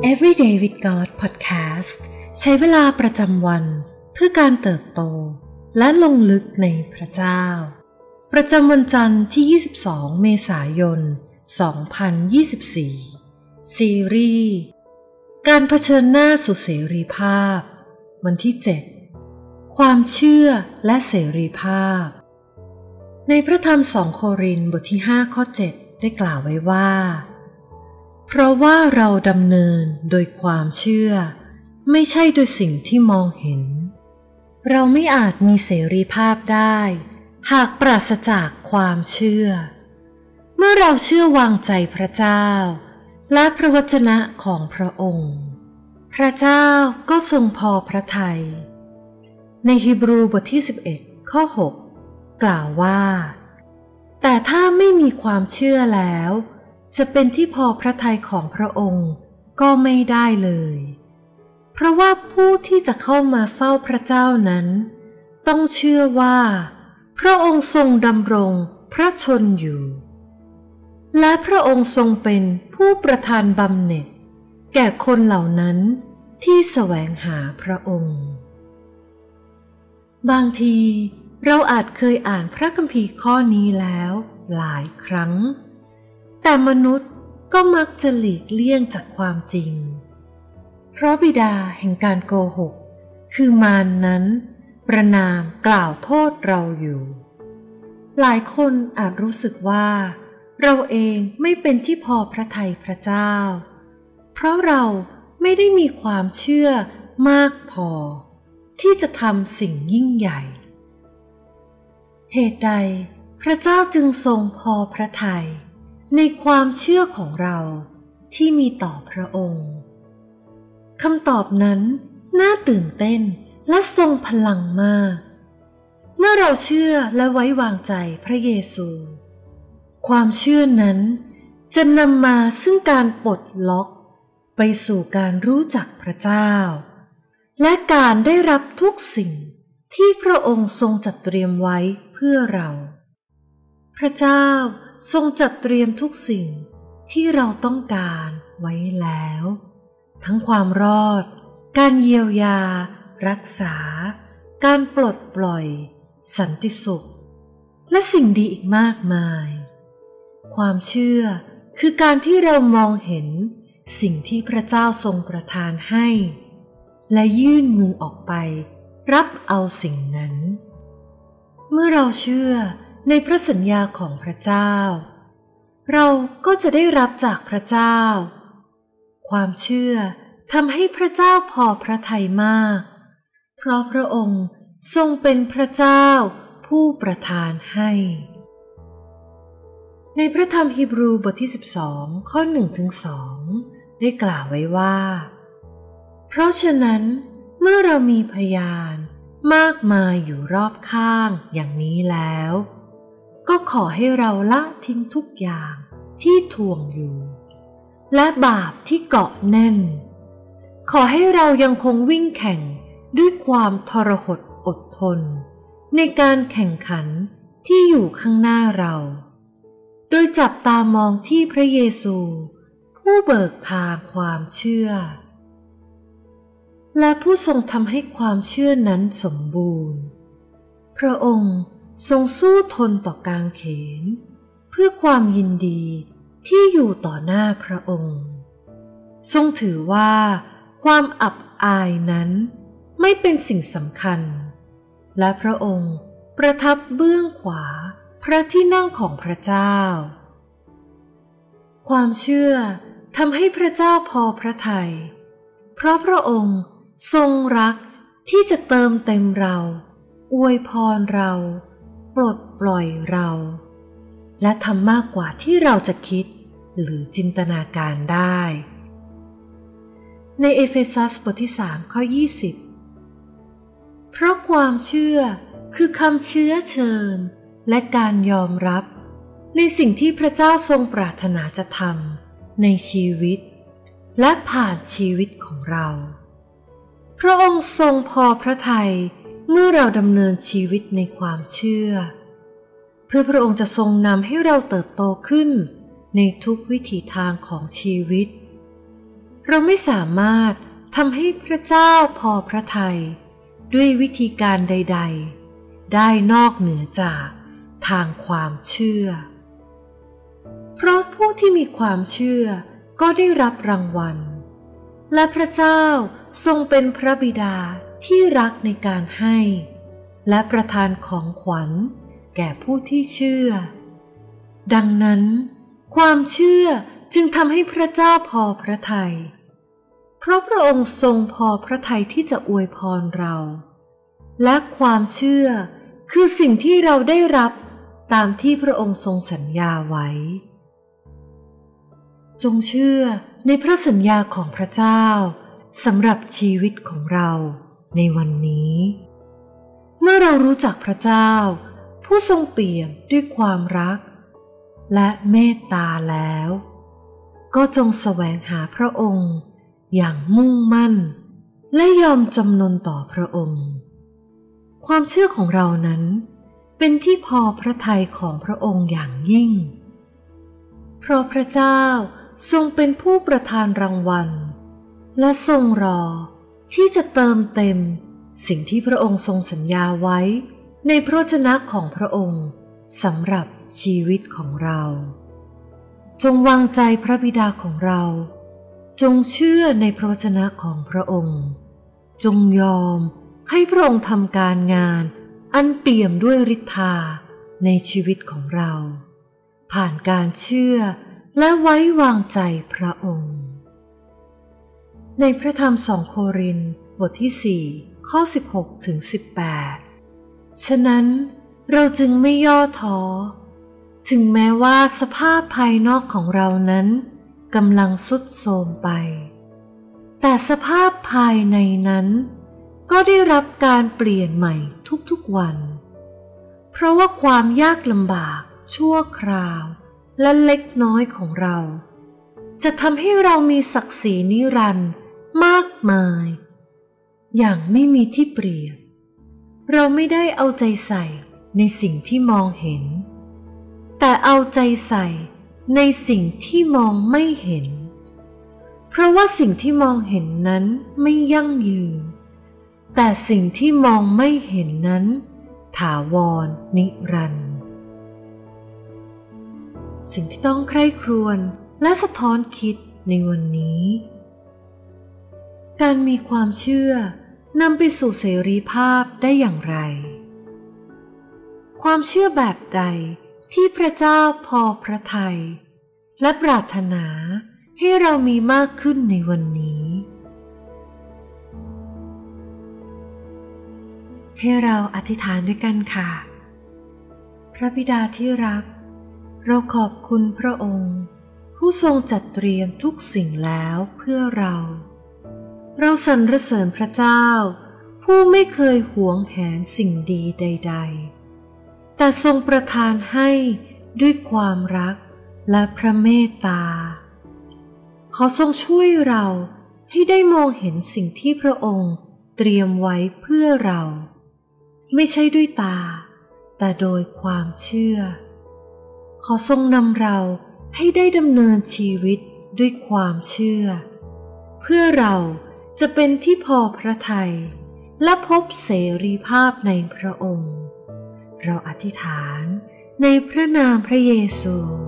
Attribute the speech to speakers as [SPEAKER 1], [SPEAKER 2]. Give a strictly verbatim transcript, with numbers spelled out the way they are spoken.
[SPEAKER 1] Everyday with God Podcast ใช้เวลาประจำวันเพื่อการเติบโตและลงลึกในพระเจ้าประจำวันจันทร์ที่ยี่สิบสองเมษายนสองพันยี่สิบสี่ซีรีส์การเผชิญหน้าสู่เสรีภาพวันที่เจ็ดความเชื่อและเสรีภาพในพระธรรมสองโครินธ์บทที่ห้าข้อเจ็ดได้กล่าวไว้ว่าเพราะว่าเราดำเนินโดยความเชื่อไม่ใช่โดยสิ่งที่มองเห็นเราไม่อาจมีเสรีภาพได้หากปราศจากความเชื่อเมื่อเราเชื่อวางใจพระเจ้าและพระวจนะของพระองค์พระเจ้าก็ทรงพอพระทัยในฮีบรูบทที่สิบเอ็ดข้อหกกล่าวว่าแต่ถ้าไม่มีความเชื่อแล้วจะเป็นที่พอพระทัยของพระองค์ก็ไม่ได้เลยเพราะว่าผู้ที่จะเข้ามาเฝ้าพระเจ้านั้นต้องเชื่อว่าพระองค์ทรงดำรงพระชนอยู่และพระองค์ทรงเป็นผู้ประทานบำเหน็จแก่คนเหล่านั้นที่แสวงหาพระองค์บางทีเราอาจเคยอ่านพระคัมภีร์ข้อนี้แล้วหลายครั้งแต่มนุษย์ก็มักจะหลีกเลี่ยงจากความจริงเพราะบิดาแห่งการโกหกคือมารนั้นประณามกล่าวโทษเราอยู่หลายคนอาจรู้สึกว่าเราเองไม่เป็นที่พอพระทัยพระเจ้าเพราะเราไม่ได้มีความเชื่อมากพอที่จะทำสิ่งยิ่งใหญ่เหตุใดพระเจ้าจึงทรงพอพระทัยในความเชื่อของเราที่มีต่อพระองค์คำตอบนั้นน่าตื่นเต้นและทรงพลังมากเมื่อเราเชื่อและไว้วางใจพระเยซูความเชื่อนั้นจะนำมาซึ่งการปลดล็อกไปสู่การรู้จักพระเจ้าและการได้รับทุกสิ่งที่พระองค์ทรงจัดเตรียมไว้เพื่อเราพระเจ้าทรงจัดเตรียมทุกสิ่งที่เราต้องการไว้แล้วทั้งความรอดการเยียวยารักษาการปลดปล่อยสันติสุขและสิ่งดีอีกมากมายความเชื่อคือการที่เรามองเห็นสิ่งที่พระเจ้าทรงประทานให้และยื่นมือออกไปรับเอาสิ่งนั้นเมื่อเราเชื่อในพระสัญญาของพระเจ้าเราก็จะได้รับจากพระเจ้าความเชื่อทำให้พระเจ้าพอพระทัยมากเพราะพระองค์ทรงเป็นพระเจ้าผู้ประทานให้ในพระธรรมฮีบรูบทที่สิบสองข้อหนึ่งถึงสองได้กล่าวไว้ว่าเพราะฉะนั้นเมื่อเรามีพยานมากมายอยู่รอบข้างอย่างนี้แล้วก็ขอให้เราละทิ้งทุกอย่างที่ทวงอยู่และบาปที่เกาะแน่นขอให้เรายังคงวิ่งแข่งด้วยความทรหดอดทนในการแข่งขันที่อยู่ข้างหน้าเราโดยจับตามองที่พระเยซูผู้เบิกทางความเชื่อและผู้ทรงทำให้ความเชื่อนั้นสมบูรณ์พระองค์ทรงสู้ทนต่อกางเขนเพื่อความยินดีที่อยู่ต่อหน้าพระองค์ทรงถือว่าความอับอายนั้นไม่เป็นสิ่งสำคัญและพระองค์ประทับเบื้องขวาพระที่นั่งของพระเจ้าความเชื่อทำให้พระเจ้าพอพระทัยเพราะพระองค์ทรงรักที่จะเติมเต็มเราอวยพรเราปลดปล่อยเราและทำมากกว่าที่เราจะคิดหรือจินตนาการได้ในเอเฟซัสบทที่สามข้อยี่สิบเพราะความเชื่อคือคำเชื้อเชิญและการยอมรับในสิ่งที่พระเจ้าทรงปรารถนาจะทำในชีวิตและผ่านชีวิตของเราพระองค์ทรงพอพระทัยเมื่อเราดำเนินชีวิตในความเชื่อเพื่อพระองค์จะทรงนำให้เราเติบโตขึ้นในทุกวิถีทางของชีวิตเราไม่สามารถทำให้พระเจ้าพอพระทัยด้วยวิธีการใดๆได้นอกเหนือจากทางความเชื่อเพราะผู้ที่มีความเชื่อก็ได้รับรางวัลและพระเจ้าทรงเป็นพระบิดาที่รักในการให้และประทานของขวัญแก่ผู้ที่เชื่อดังนั้นความเชื่อจึงทำให้พระเจ้าพอพระทัยเพราะพระองค์ทรงพอพระทัยที่จะอวยพรเราและความเชื่อคือสิ่งที่เราได้รับตามที่พระองค์ทรงสัญญาไว้จงเชื่อในพระสัญญาของพระเจ้าสำหรับชีวิตของเราในวันนี้เมื่อเรารู้จักพระเจ้าผู้ทรงเปี่ยมด้วยความรักและเมตตาแล้วก็จงแสวงหาพระองค์อย่างมุ่งมั่นและยอมจำนนต่อพระองค์ความเชื่อของเรานั้นเป็นที่พอพระทัยของพระองค์อย่างยิ่งเพราะพระเจ้าทรงเป็นผู้ประทานรางวัลและทรงรอที่จะเติมเต็มสิ่งที่พระองค์ทรงสัญญาไว้ในพระวจนะของพระองค์สำหรับชีวิตของเราจงวางใจพระบิดาของเราจงเชื่อในพระวจนะของพระองค์จงยอมให้พระองค์ทำการงานอันเปี่ยมด้วยฤทธาในชีวิตของเราผ่านการเชื่อและไว้วางใจพระองค์ในพระธรรมสองโครินธ์บทที่สี่ข้อสิบหกถึงสิบแปดฉะนั้นเราจึงไม่ย่อท้อถึงแม้ว่าสภาพภายนอกของเรานั้นกำลังทรุดโทรมไปแต่สภาพภายในนั้นก็ได้รับการเปลี่ยนใหม่ทุกๆวันเพราะว่าความยากลำบากชั่วคราวและเล็กน้อยของเราจะทำให้เรามีศักดิ์ศรีนิรันดร์มากมายอย่างไม่มีที่เปรียบเราไม่ได้เอาใจใส่ในสิ่งที่มองเห็นแต่เอาใจใส่ในสิ่งที่มองไม่เห็นเพราะว่าสิ่งที่มองเห็นนั้นไม่ยั่งยืนแต่สิ่งที่มองไม่เห็นนั้นถาวรนิรันดร์สิ่งที่ต้องใคร่ครวญและสะท้อนคิดในวันนี้การมีความเชื่อนำไปสู่เสรีภาพได้อย่างไรความเชื่อแบบใดที่พระเจ้าพอพระทัยและปรารถนาให้เรามีมากขึ้นในวันนี้ให้เราอธิษฐานด้วยกันค่ะพระบิดาที่รักเราขอบคุณพระองค์ผู้ทรงจัดเตรียมทุกสิ่งแล้วเพื่อเราเราสรรเสริญพระเจ้าผู้ไม่เคยหวงแหนสิ่งดีใดๆแต่ทรงประทานให้ด้วยความรักและพระเมตตาขอทรงช่วยเราให้ได้มองเห็นสิ่งที่พระองค์เตรียมไว้เพื่อเราไม่ใช่ด้วยตาแต่โดยความเชื่อขอทรงนำเราให้ได้ดำเนินชีวิตด้วยความเชื่อเพื่อเราจะเป็นที่พอพระทัยและพบเสรีภาพในพระองค์เราอธิษฐานในพระนามพระเยซู